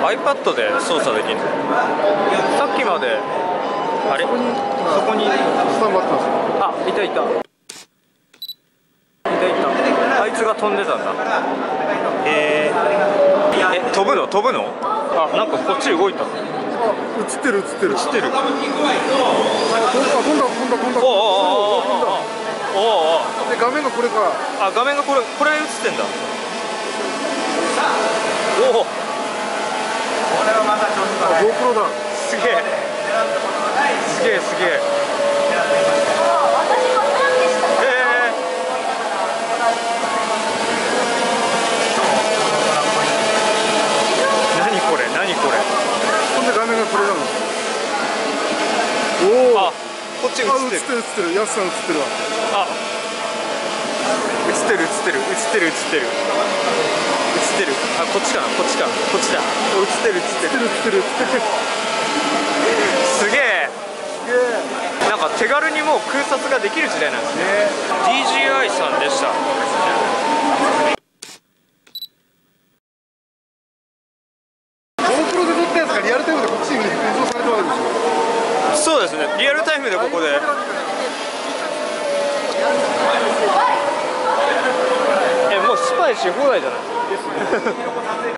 iPad で操作できるの。さっきまであれそこにスタンバってます。 あ、いたいたあいつが飛んでたんだ。飛ぶのあ、なんかこっち動いた。 あ、映ってる。 飛んだ。おおで、画面がこれか。 あ、画面がこれ映ってんだ。おお、 GoPro だ。 すげえ。何これ。 ほんで画面がこれなの。おお。 あ、こっち映ってる。 やすさん映ってるわ。 あ、映ってる。あ、こっちだ。映ってる。すげえ。なんか手軽にもう空撮ができる時代なんですね。DJI さんでした。 GoPro で撮ったやつがリアルタイムでこっちに映像されたわけでしょ。 そうですね。リアルタイムでここで。もうスパイし放題じゃないですか。